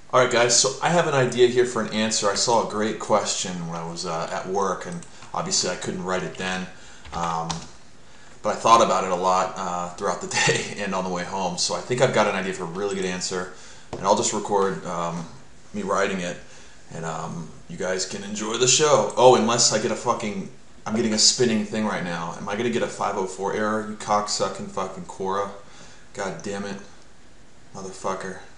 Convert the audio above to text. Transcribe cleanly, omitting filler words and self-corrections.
Alright guys, so I have an idea here for an answer. I saw a great question when I was at work, and obviously I couldn't write it then, um, but I thought about it a lot throughout the day and on the way home. So I think I've got an idea for a really good answer, and I'll just record me writing it, and you guys can enjoy the show. Oh, unless I get I'm getting a spinning thing right now. Am I going to get a 504 error, you cocksucking fucking Quora? God damn it. Motherfucker.